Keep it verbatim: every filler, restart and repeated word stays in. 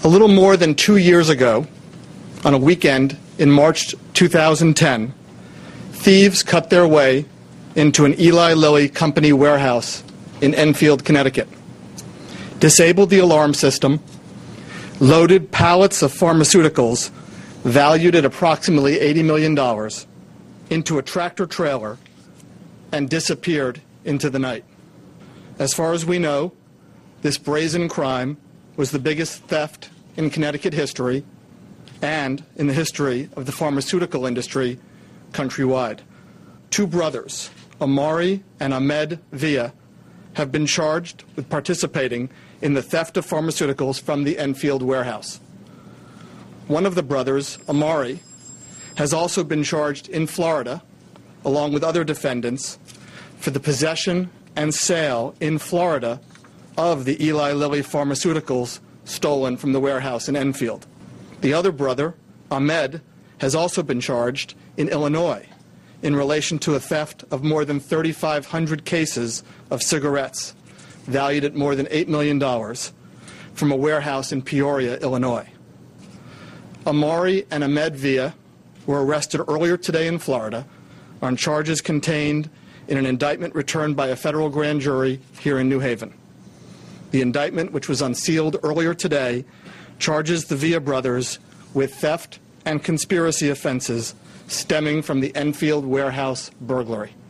A little more than two years ago, on a weekend in March two thousand ten, thieves cut their way into an Eli Lilly company warehouse in Enfield, Connecticut, disabled the alarm system, loaded pallets of pharmaceuticals valued at approximately eighty million dollars into a tractor trailer, and disappeared into the night. As far as we know, this brazen crime was the biggest theft in Connecticut history and in the history of the pharmaceutical industry countrywide. Two brothers, Amari and Ahmed Villa, have been charged with participating in the theft of pharmaceuticals from the Enfield warehouse. One of the brothers, Amari, has also been charged in Florida, along with other defendants, for the possession and sale in Florida of the Eli Lilly pharmaceuticals stolen from the warehouse in Enfield. The other brother, Ahmed, has also been charged in Illinois in relation to a theft of more than thirty-five hundred cases of cigarettes valued at more than eight million dollars from a warehouse in Peoria, Illinois. Amari and Ahmed Villa were arrested earlier today in Florida on charges contained in an indictment returned by a federal grand jury here in New Haven. The indictment, which was unsealed earlier today, charges the Villa brothers with theft and conspiracy offenses stemming from the Enfield warehouse burglary.